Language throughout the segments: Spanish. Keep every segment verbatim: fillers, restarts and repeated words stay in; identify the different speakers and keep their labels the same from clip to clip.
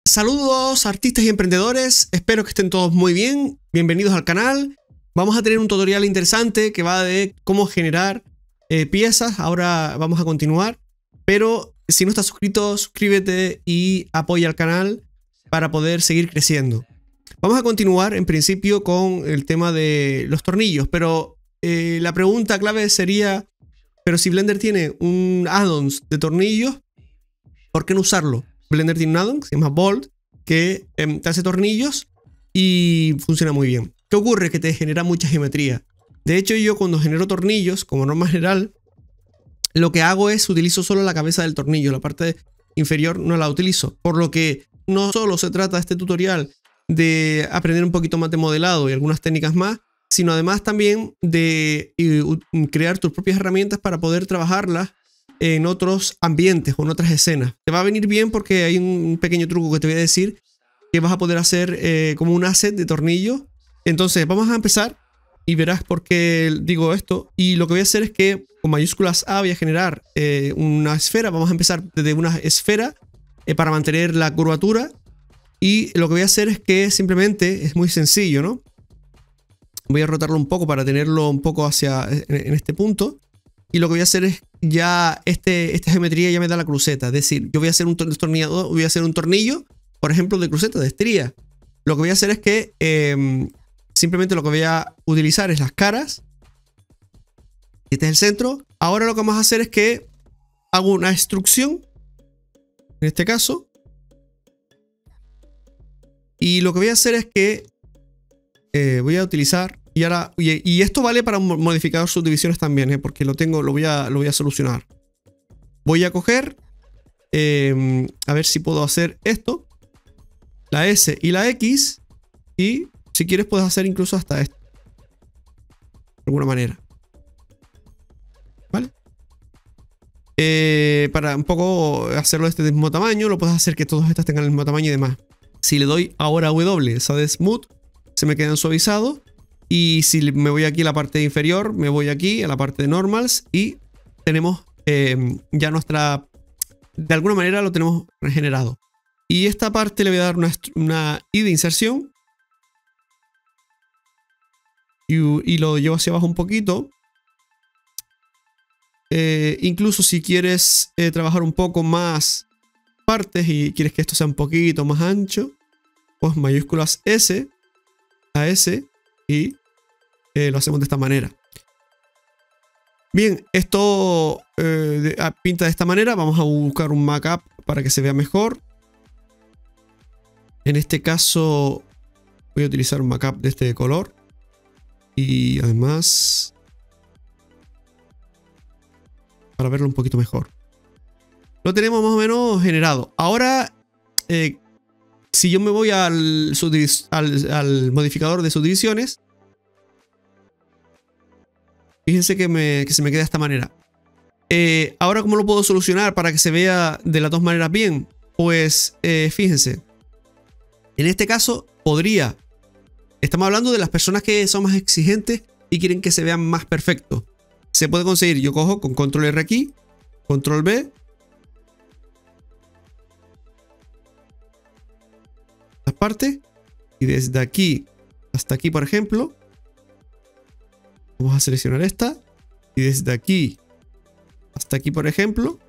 Speaker 1: Saludos artistas y emprendedores, espero que estén todos muy bien, bienvenidos al canal. Vamos a tener un tutorial interesante que va de cómo generar eh, piezas. Ahora vamos a continuar, pero si no estás suscrito, suscríbete y apoya al canal para poder seguir creciendo. Vamos a continuar en principio con el tema de los tornillos, pero eh, la pregunta clave sería, pero si Blender tiene un add-ons de tornillos, ¿por qué no usarlo? Blender tiene un add-on que se llama Bolt, que eh, te hace tornillos y funciona muy bien. ¿Qué ocurre? Que te genera mucha geometría. De hecho, yo cuando genero tornillos, como norma general, lo que hago es utilizo solo la cabeza del tornillo, la parte inferior no la utilizo. Por lo que no solo se trata este tutorial de aprender un poquito más de modelado y algunas técnicas más, sino además también de eh, crear tus propias herramientas para poder trabajarlas en otros ambientes o en otras escenas. Te va a venir bien porque hay un pequeño truco que te voy a decir que vas a poder hacer eh, como un asset de tornillo. Entonces vamos a empezar y verás por qué digo esto. Y lo que voy a hacer es que con mayúsculas A voy a generar eh, una esfera. Vamos a empezar desde una esfera eh, para mantener la curvatura. Y lo que voy a hacer es que simplemente es muy sencillo, ¿no? Voy a rotarlo un poco para tenerlo un poco hacia en, en este punto. Y lo que voy a hacer es ya este, esta geometría ya me da la cruceta. Es decir, yo voy a hacer un destornillador, voy a hacer un tornillo, por ejemplo, de cruceta, de estría. Lo que voy a hacer es que eh, simplemente lo que voy a utilizar es las caras. Este es el centro. Ahora lo que vamos a hacer es que hago una extrusión. En este caso. Y lo que voy a hacer es que eh, voy a utilizar. Y, ahora, y, y esto vale para un modificador subdivisiones también, ¿eh? Porque lo tengo, lo voy a, lo voy a solucionar. Voy a coger, eh, a ver si puedo hacer esto, la S y la X, y si quieres puedes hacer incluso hasta esto, de alguna manera. ¿Vale? Eh, para un poco hacerlo de este mismo tamaño, lo puedes hacer que todos estos tengan el mismo tamaño y demás. Si le doy ahora a W, esa de Smooth, se me quedan suavizados. Y si me voy aquí a la parte inferior, me voy aquí a la parte de Normals y tenemos eh, ya nuestra... De alguna manera lo tenemos regenerado. Y esta parte le voy a dar una, una I de inserción. Y, y lo llevo hacia abajo un poquito. Eh, incluso si quieres eh, trabajar un poco más partes y quieres que esto sea un poquito más ancho, pues mayúsculas S a S. Y eh, lo hacemos de esta manera. Bien, esto eh, de, pinta de esta manera. Vamos a buscar un mockup para que se vea mejor. En este caso voy a utilizar un mockup de este color. Y además para verlo un poquito mejor. Lo tenemos más o menos generado. Ahora eh, si yo me voy al, al, al modificador de subdivisiones, fíjense que, me, que se me queda de esta manera. Eh, ahora, ¿cómo lo puedo solucionar para que se vea de las dos maneras bien? Pues eh, fíjense. En este caso, podría. Estamos hablando de las personas que son más exigentes y quieren que se vean más perfecto. Se puede conseguir. Yo cojo con control R aquí, control V. Parte y desde aquí hasta aquí, por ejemplo, vamos a seleccionar esta y desde aquí hasta aquí, por ejemplo,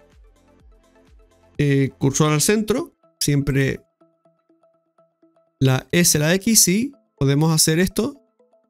Speaker 1: eh, cursor al centro, siempre la S, la X, y podemos hacer esto,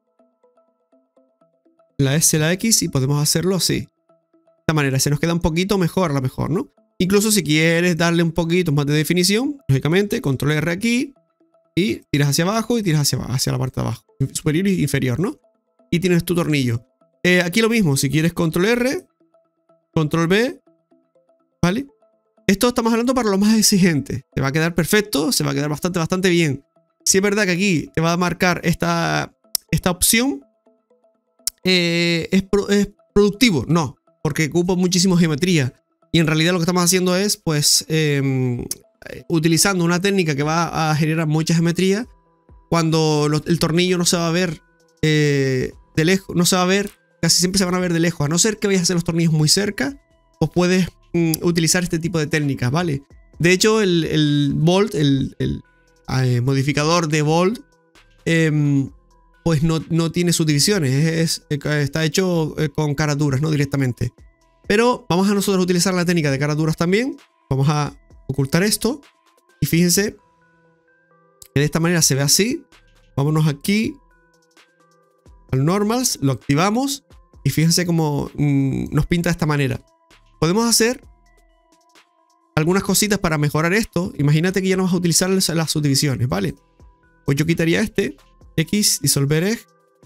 Speaker 1: la S, la X, y podemos hacerlo así, de esta manera. Se nos queda un poquito mejor, a lo mejor, ¿no? Incluso si quieres darle un poquito más de definición, lógicamente, control R aquí y tiras hacia abajo y tiras hacia, hacia la parte de abajo, superior y inferior, ¿no? Y tienes tu tornillo. Eh, aquí lo mismo, si quieres control R, control V, ¿vale? Esto estamos hablando para los más exigentes. Te va a quedar perfecto, se va a quedar bastante, bastante bien. Si es verdad que aquí te va a marcar esta, esta opción, eh, ¿es, pro, ¿es productivo? No, porque ocupa muchísimo geometría. Y en realidad lo que estamos haciendo es, pues, eh, utilizando una técnica que va a generar mucha geometría. Cuando lo, el tornillo no se va a ver eh, de lejos, no se va a ver, casi siempre se van a ver de lejos. A no ser que vayas a hacer los tornillos muy cerca, pues puedes mm, utilizar este tipo de técnicas, ¿vale? De hecho, el, el bold, el, el eh, modificador de bold, eh, pues no, no tiene subdivisiones. Es, es, está hecho con caras duras, ¿no? Directamente. Pero vamos a nosotros utilizar la técnica de caras duras también. Vamos a ocultar esto. Y fíjense que de esta manera se ve así. Vámonos aquí al normals, lo activamos. Y fíjense cómo mmm, nos pinta de esta manera. Podemos hacer algunas cositas para mejorar esto. Imagínate que ya no vas a utilizar las subdivisiones, ¿vale? Pues yo quitaría este. X, disolver egg.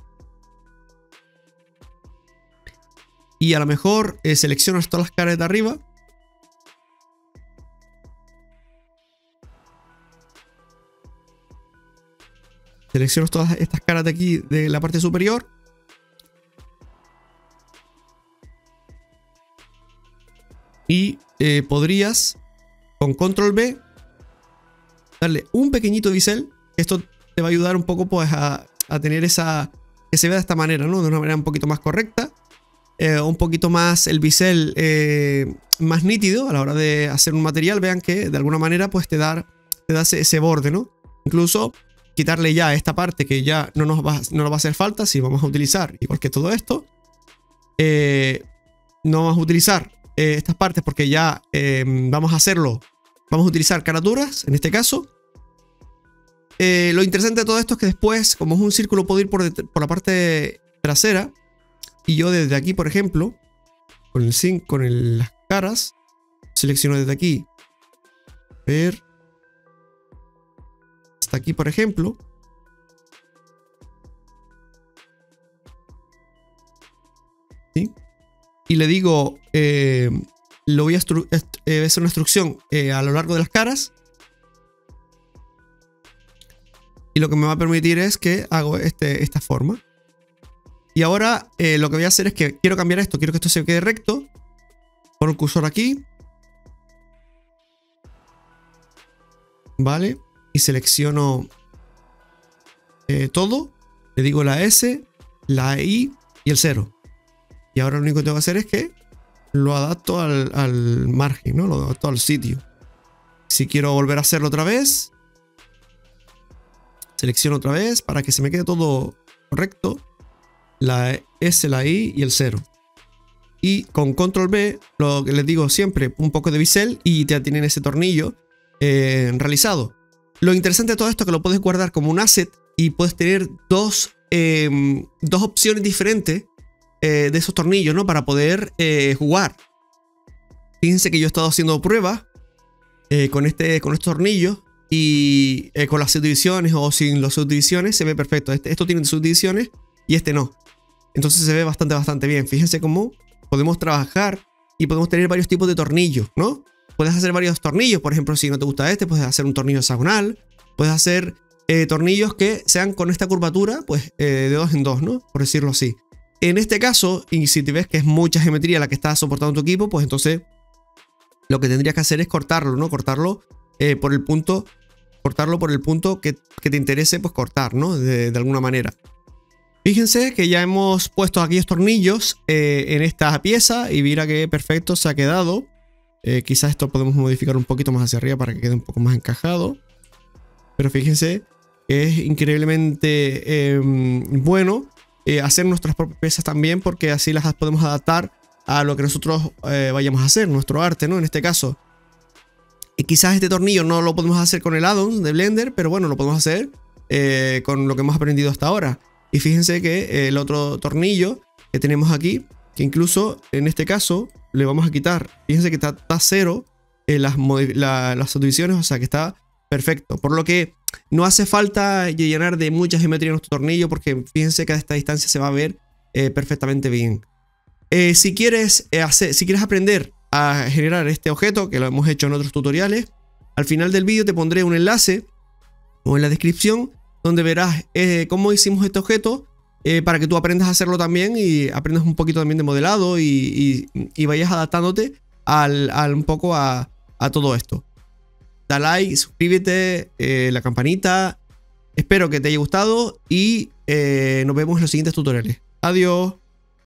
Speaker 1: Y a lo mejor eh, seleccionas todas las caras de arriba. Seleccionas todas estas caras de aquí, de la parte superior. Y eh, podrías, con control B, darle un pequeñito bisel. Esto te va a ayudar un poco pues, a, a tener esa... que se vea de esta manera, ¿no? De una manera un poquito más correcta. Eh, un poquito más el bisel eh, más nítido a la hora de hacer un material. Vean que de alguna manera pues te da, te da ese, ese borde, ¿no? Incluso quitarle ya esta parte que ya no nos va, no nos va a hacer falta si vamos a utilizar, igual que todo esto. Eh, no vamos a utilizar eh, estas partes porque ya eh, vamos a hacerlo. Vamos a utilizar caraturas en este caso. Eh, lo interesante de todo esto es que después, como es un círculo, puedo ir por, por la parte trasera. Y yo desde aquí, por ejemplo, con el sync, con el, las caras, selecciono desde aquí. Ver. Hasta aquí, por ejemplo. ¿Sí? Y le digo, eh, lo voy a eh, hacer una instrucción eh, a lo largo de las caras. Y lo que me va a permitir es que hago este, esta forma. Y ahora eh, lo que voy a hacer es que quiero cambiar esto. Quiero que esto se quede recto. Pongo el cursor aquí. Vale. Y selecciono eh, todo. Le digo la S, la I y el cero. Y ahora lo único que tengo que hacer es que lo adapto al, al margen, ¿no? Lo adapto al sitio. Si quiero volver a hacerlo otra vez, selecciono otra vez para que se me quede todo correcto. La S, la I y el cero. Y con control B, lo que les digo siempre, un poco de bisel y ya tienen ese tornillo eh, realizado. Lo interesante de todo esto es que lo puedes guardar como un asset y puedes tener dos, eh, dos opciones diferentes eh, de esos tornillos, ¿no? Para poder eh, jugar. Fíjense que yo he estado haciendo pruebas eh, con, este, con estos tornillos y eh, con las subdivisiones o sin las subdivisiones se ve perfecto. Este, esto tiene subdivisiones y este no. Entonces se ve bastante, bastante bien. Fíjense cómo podemos trabajar y podemos tener varios tipos de tornillos, ¿no? Puedes hacer varios tornillos. Por ejemplo, si no te gusta este, puedes hacer un tornillo hexagonal. Puedes hacer eh, tornillos que sean con esta curvatura, pues eh, de dos en dos, ¿no? Por decirlo así. En este caso, y si te ves que es mucha geometría la que está soportando tu equipo, pues entonces lo que tendrías que hacer es cortarlo, ¿no? Cortarlo eh, por el punto, cortarlo por el punto que, que te interese, pues cortar, ¿no? De, de alguna manera. Fíjense que ya hemos puesto aquellos tornillos eh, en esta pieza y mira que perfecto se ha quedado. Eh, quizás esto podemos modificar un poquito más hacia arriba para que quede un poco más encajado. Pero fíjense que es increíblemente eh, bueno eh, hacer nuestras propias piezas también, porque así las podemos adaptar a lo que nosotros eh, vayamos a hacer, nuestro arte, ¿no? En este caso. Y quizás este tornillo no lo podemos hacer con el add-on de Blender, pero bueno, lo podemos hacer eh, con lo que hemos aprendido hasta ahora. Y fíjense que el otro tornillo que tenemos aquí, que incluso en este caso le vamos a quitar, fíjense que está, está cero eh, las, la, las subdivisiones, o sea que está perfecto. Por lo que no hace falta llenar de mucha geometría nuestro tornillo, porque fíjense que a esta distancia se va a ver eh, perfectamente bien. Eh, si, quieres, eh, hacer, si quieres aprender a generar este objeto, que lo hemos hecho en otros tutoriales, al final del vídeo te pondré un enlace o en la descripción donde verás eh, cómo hicimos este objeto eh, para que tú aprendas a hacerlo también y aprendas un poquito también de modelado y, y, y vayas adaptándote al, al un poco a, a todo esto. Da like, suscríbete, eh, la campanita. Espero que te haya gustado y eh, nos vemos en los siguientes tutoriales. Adiós.